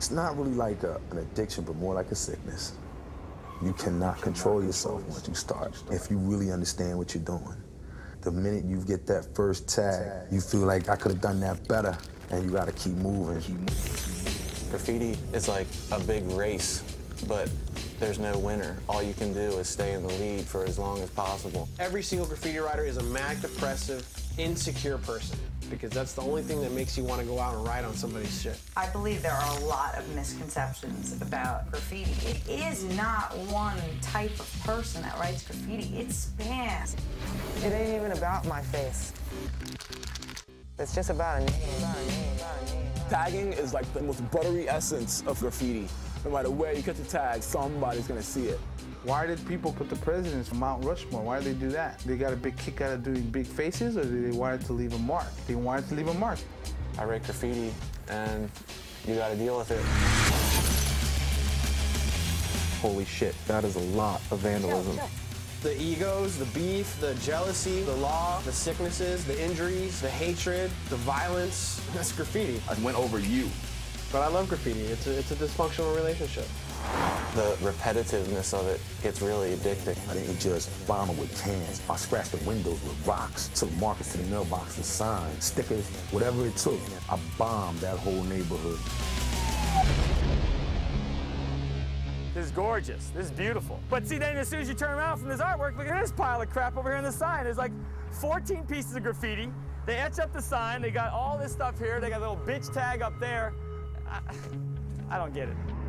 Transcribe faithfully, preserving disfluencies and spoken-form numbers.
It's not really like a, an addiction, but more like a sickness. You cannot control yourself once you start, if you really understand what you're doing. The minute you get that first tag, you feel like I could have done that better, and you gotta keep moving. Keep moving. Graffiti is like a big race, but there's no winner. All you can do is stay in the lead for as long as possible. Every single graffiti writer is a manic-depressive, insecure person, because that's the only thing that makes you want to go out and write on somebody's shit. I believe there are a lot of misconceptions about graffiti. It is not one type of person that writes graffiti. It spans. It ain't even about my face. It's just about a name. About a name. About a name. Tagging is like the most buttery essence of graffiti. No matter where you catch a tag, somebody's gonna see it. Why did people put the presidents from Mount Rushmore? Why did they do that? They got a big kick out of doing big faces, or did they want it to leave a mark? They wanted to leave a mark. I write graffiti, and you gotta deal with it. Holy shit, that is a lot of vandalism. The egos, the beef, the jealousy, the law, the sicknesses, the injuries, the hatred, the violence. That's graffiti. I went over you. But I love graffiti. It's a, it's a dysfunctional relationship. The repetitiveness of it gets really addicting. I didn't just bomb it with cans. I scratched the windows with rocks, took markers to the mailboxes, signs, stickers, whatever it took. I bombed that whole neighborhood. This is gorgeous. This is beautiful. But see, then as soon as you turn around from this artwork, look at this pile of crap over here on the sign. There's like fourteen pieces of graffiti. They etch up the sign. They got all this stuff here. They got a little bitch tag up there. I, I don't get it.